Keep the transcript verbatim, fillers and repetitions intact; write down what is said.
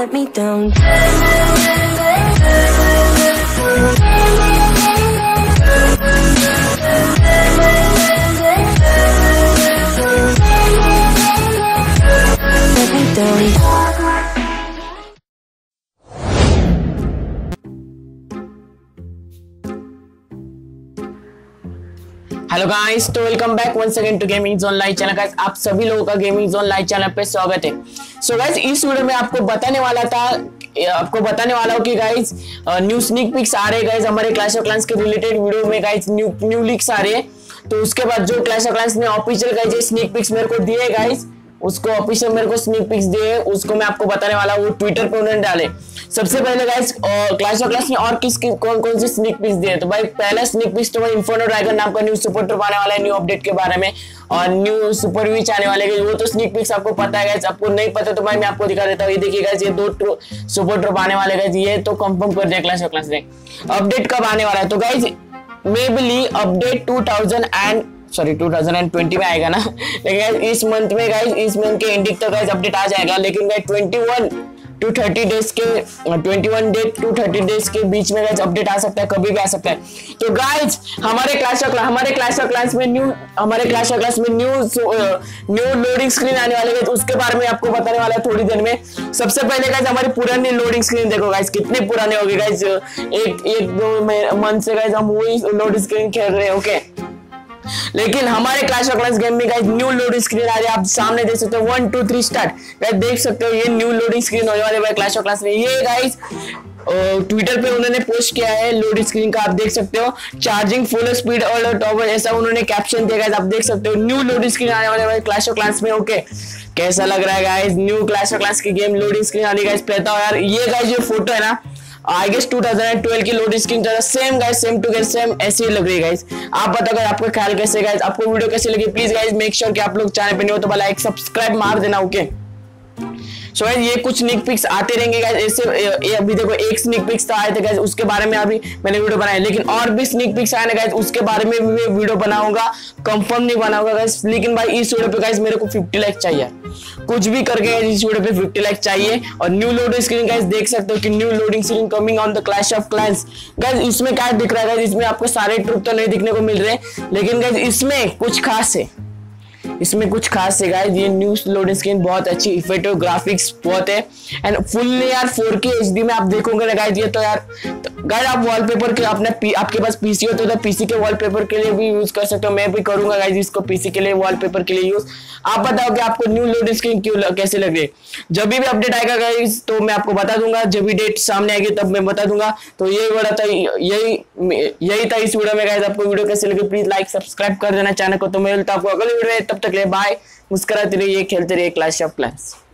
let me down. Let me down. Hello guys, तो welcome back once again to gaming zone live channel. Guys, आप सभी लोगों का gaming zone live channel पे स्वागत है। सो so गाइस, इस वीडियो में आपको बताने वाला था आपको बताने वाला हूँ कि गाइस न्यू स्नीक पिक्स आ रहे हैं गाइस हमारे क्लैश ऑफ क्लैंस के रिलेटेड वीडियो में। गाइस न्यू न्यू लीक्स आ रहे हैं, तो उसके बाद जो क्लैश ऑफ क्लैंस ने ऑफिशियल गाइस स्नीक पिक्स मेरे को दिए गाइस, उसको ऑफिशियल मेरे को स्नीक पिक्स दिए, उसको मैं आपको बताने वाला हूँ। ट्विटर पे उन्होंने डाले। सबसे पहले गाइस क्लैश ऑफ क्लैंस ने और किस कौन कौन से स्नीक पिक्स दिए, तो भाई पहला स्नीक पिक्स तो भाई इन्फर्नो ड्रैगन नाम का न्यू सुपर ट्रूप आने वाला है न्यू अपडेट के बारे में, और न्यू सुपर विच आने वाले हैं। वो तो स्नीक पिक्स आपको पता है गाइस, आपको नहीं पता तो भाई मैं आपको दिखा देता हूँ। ये देखिए गाइस, ये दो सुपर ट्रूप आने वाले गाइस, ये तो कंफर्म कर दिया क्लैश ऑफ क्लैंस ने। अपडेट कब आने वाला है, तो guys maybe update two thousand and sorry two thousand twenty में आएगा ना, लेकिन इस मंथ में गाइस, इस मंथ के एंडिंग तक गाइस अपडेट आ जाएगा। लेकिन guys twenty one to thirty days के twenty one day to thirty days के बीच में गाइस अपडेट आ सकता है, कभी भी आ सकता है। तो गाइस हमारे क्लैश ऑफ हमारे क्लैश ऑफ क्लैंस में न्यू हमारे क्लैश ऑफ क्लैंस में न्यू न्यू लोडिंग स्क्रीन आने वाले गाइस, उसके बारे में आपको बताने वाला है थोड़ी देर में। सबसे पहले गाइस हमारी पुरानी लोडिंग स्क्रीन देखो गाइस, कितने पुराने हो गए गाइस, एक एक दो मंथ से गाइस हम वही लोडिंग स्क्रीन खेल रहे हैं। ओके, लेकिन हमारे क्लैश ऑफ क्लैंस गेम में गाइस न्यू लोडिंग स्क्रीन आ रही है। आप सामने देख सकते हो one two three start guys, देख सकते हो ये न्यू लोडिंग स्क्रीन होने वाले क्लैश ऑफ क्लैंस में। ये गाइस ट्विटर पे उन्होंने पोस्ट किया है लोडिंग स्क्रीन का, आप देख सकते हो। चार्जिंग फुल स्पीड और टॉप ऐसा उन्होंने कैप्शन दिया गाइस, आप देख सकते हो न्यू लोडिंग स्क्रीन आने वाले क्लैश ऑफ क्लैंस में। ओके, कैसा लग रहा है guys new clash of clans की गेम लोडिंग स्क्रीन आ रही है गाइस। पता हो यार, ये गाइस जो फोटो है ना, I guess two thousand twelve की लोडिंग स्क्रीन था, same guys, same to get same ऐसी ही लग रही है गाइस। आप बताओ गाइस आपका ख्याल कैसे गाइस, आपको वीडियो कैसी लगी। प्लीज गाइस मेक श्योर कि आप लोग चैनल पे नहीं हो तो लाइक सब्सक्राइब मार देना। ओके, सो गाइस ये कुछ स्नीक पिक्स आते रहेंगे गाइस, ऐसे ये अभी देखो एक स्नीक पिक्स तो आए थे गाइस, उसके बारे में अभी मैंने वीडियो बनाया, लेकिन और भी स्नीक पिक्स आए ना गाइस, उसके बारे में भी मैं वीडियो बनाऊंगा। कंफर्म नहीं बनाऊंगा गाइस, लेकिन भाई इस वीडियो पे गाइस मेरे को फिफ्टी लाइक चाहिए, कुछ भी करके इस वीडियो पे फिफ्टी लाइक चाहिए। और न्यू लोडिंग स्क्रीन गाइस देख सकते हो कि new loading screen coming on the clash of clans guys. इसमें क्या दिख रहा है गाइस, इसमें आपको सारे ट्रूप तो नहीं दिखने को मिल रहे, लेकिन गाइस इसमें कुछ खास है, इसमें कुछ खास है गाइस। ये न्यू लोडिंग स्क्रीन बहुत अच्छी, इफेक्टिव ग्राफिक्स बहुत है, एंड फुल यार फोर के एचडी में आप देखोगे ना गाइस, ये तो यार गाइस आप वॉलपेपर के अपने आपके पास पीसी हो तो पीसी के वॉलपेपर के लिए भी यूज कर सकते हो। मैं भी करूंगा गाइस इसको पीसी के लिए वॉलपेपर के लिए यूज। आप बताओ कि आपको न्यू लोडिंग स्क्रीन क्यों कैसे लगे। जब भी अपडेट आएगा गाइस तो मैं आपको बता दूंगा, जब भी डेट सामने आएगी तब मैं बता दूंगा। तो यही बड़ा था, यही यही था इस वीडियो में गाइस। आपको वीडियो कैसे लगे प्लीज लाइक सब्सक्राइब कर देना चैनल को। तो मैं मिलता हूं आपको अगले वीडियो में, तब तक ले बाय। मुस्कुराते रहिए, खेलते रहिए क्लैश ऑफ क्लैंस।